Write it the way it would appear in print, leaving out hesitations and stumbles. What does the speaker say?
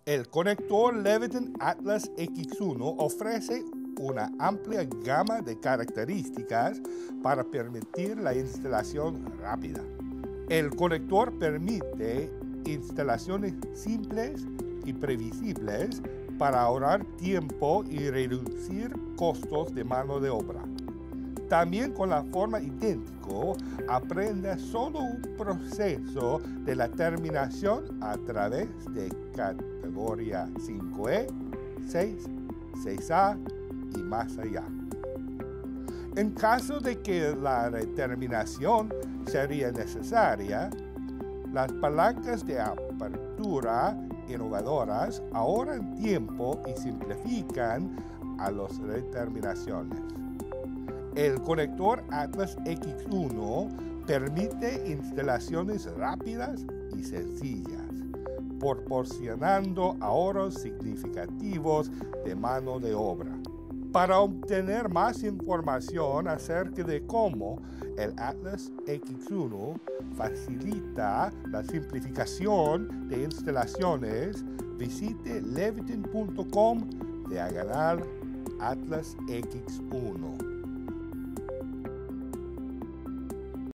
El conector Leviton Atlas X1 ofrece una amplia gama de características para permitir la instalación rápida. El conector permite instalaciones simples y previsibles para ahorrar tiempo y reducir costos de mano de obra. También con la forma idéntico, aprende solo un proceso de la terminación a través de categoría 5E, 6, 6A y más allá. En caso de que la determinación sería necesaria, las palancas de apertura innovadoras ahorran tiempo y simplifican a las determinaciones. El conector Atlas X1 permite instalaciones rápidas y sencillas, proporcionando ahorros significativos de mano de obra. Para obtener más información acerca de cómo el Atlas X1 facilita la simplificación de instalaciones, visite leviton.com/Atlas X1.